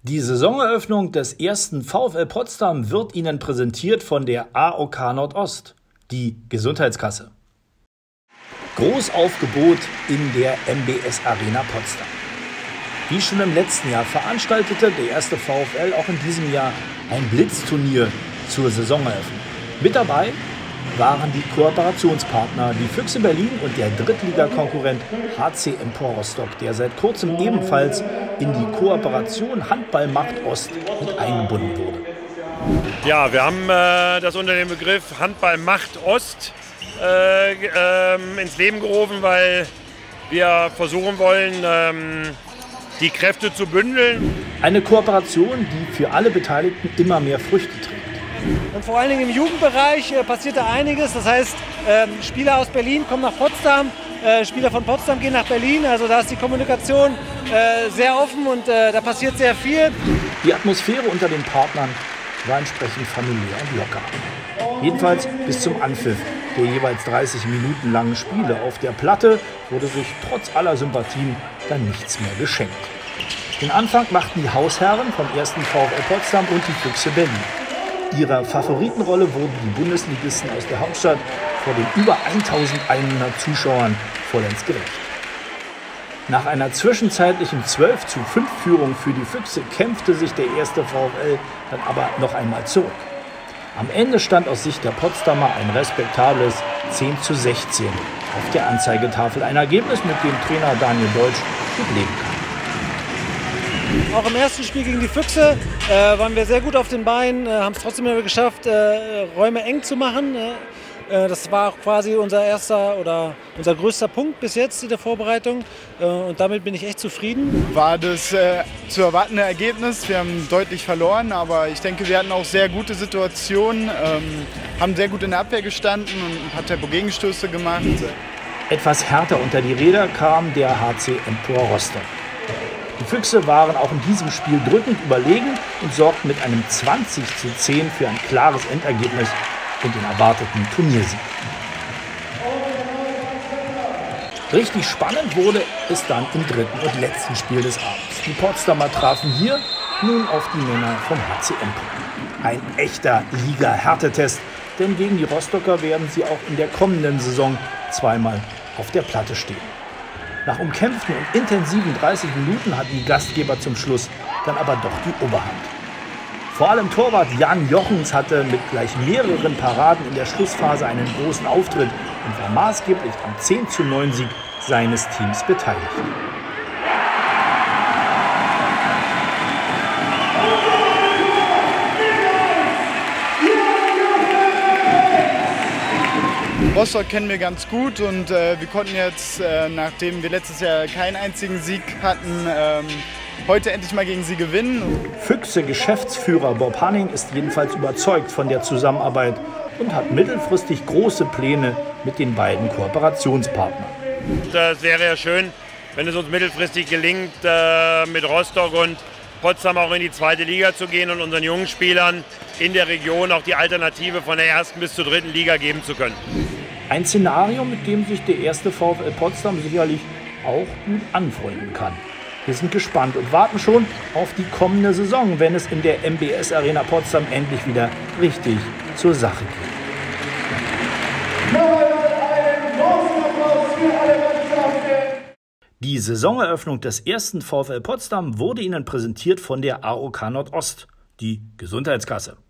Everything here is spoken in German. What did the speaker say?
Die Saisoneröffnung des ersten VfL Potsdam wird Ihnen präsentiert von der AOK Nordost, die Gesundheitskasse. Großaufgebot in der MBS Arena Potsdam. Wie schon im letzten Jahr veranstaltete der erste VfL auch in diesem Jahr ein Blitzturnier zur Saisoneröffnung. Mit dabei waren die Kooperationspartner, die Füchse Berlin und der Drittligakonkurrent HC Empor Rostock, der seit kurzem ebenfalls in die Kooperation Handball Macht Ost mit eingebunden wurde. Ja, wir haben das unter dem Begriff Handball Macht Ost ins Leben gerufen, weil wir versuchen wollen, die Kräfte zu bündeln. Eine Kooperation, die für alle Beteiligten immer mehr Früchte trägt. Und vor allen Dingen im Jugendbereich passiert da einiges. Das heißt, Spieler aus Berlin kommen nach Potsdam, Spieler von Potsdam gehen nach Berlin. Also da ist die Kommunikation sehr offen und da passiert sehr viel. Die Atmosphäre unter den Partnern war entsprechend familiär und locker. Jedenfalls bis zum Anpfiff der jeweils 30 Minuten langen Spiele. Auf der Platte wurde sich trotz aller Sympathien dann nichts mehr geschenkt. Den Anfang machten die Hausherren vom ersten VfL Potsdam und die Füchse Berlin. Ihrer Favoritenrolle wurden die Bundesligisten aus der Hauptstadt vor den über 1100 Zuschauern vollends gerecht. Nach einer zwischenzeitlichen 12:5 Führung für die Füchse kämpfte sich der erste VfL dann aber noch einmal zurück. Am Ende stand aus Sicht der Potsdamer ein respektables 10:16 auf der Anzeigetafel. Ein Ergebnis, mit dem Trainer Daniel Deutsch gut leben kann. Auch im ersten Spiel gegen die Füchse waren wir sehr gut auf den Beinen, haben es trotzdem immer geschafft, Räume eng zu machen. Das war quasi unser größter Punkt bis jetzt in der Vorbereitung und damit bin ich echt zufrieden. War das zu erwartende Ergebnis. Wir haben deutlich verloren, aber ich denke, wir hatten auch sehr gute Situationen, haben sehr gut in der Abwehr gestanden und ein paar Tempo-Gegenstöße gemacht. Etwas härter unter die Räder kam der HC Empor Rostock. Die Füchse waren auch in diesem Spiel drückend überlegen und sorgten mit einem 20:10 für ein klares Endergebnis und den erwarteten Turniersieg. Richtig spannend wurde es dann im dritten und letzten Spiel des Abends. Die Potsdamer trafen hier nun auf die Männer vom HC Empor. Ein echter Liga-Härtetest, denn gegen die Rostocker werden sie auch in der kommenden Saison zweimal auf der Platte stehen. Nach umkämpften und intensiven 30 Minuten hatten die Gastgeber zum Schluss dann aber doch die Oberhand. Vor allem Torwart Jan Jochens hatte mit gleich mehreren Paraden in der Schlussphase einen großen Auftritt und war maßgeblich am 10:9 Sieg seines Teams beteiligt. Rostock kennen wir ganz gut und wir konnten jetzt, nachdem wir letztes Jahr keinen einzigen Sieg hatten, heute endlich mal gegen sie gewinnen. Füchse-Geschäftsführer Bob Hanning ist jedenfalls überzeugt von der Zusammenarbeit und hat mittelfristig große Pläne mit den beiden Kooperationspartnern. Das wäre ja schön, wenn es uns mittelfristig gelingt, mit Rostock und Potsdam auch in die zweite Liga zu gehen und unseren jungen Spielern in der Region auch die Alternative von der ersten bis zur dritten Liga geben zu können. Ein Szenario, mit dem sich der erste VfL Potsdam sicherlich auch gut anfreunden kann. Wir sind gespannt und warten schon auf die kommende Saison, wenn es in der MBS Arena Potsdam endlich wieder richtig zur Sache geht. Die Saisoneröffnung des ersten VfL Potsdam wurde Ihnen präsentiert von der AOK Nordost, die Gesundheitskasse.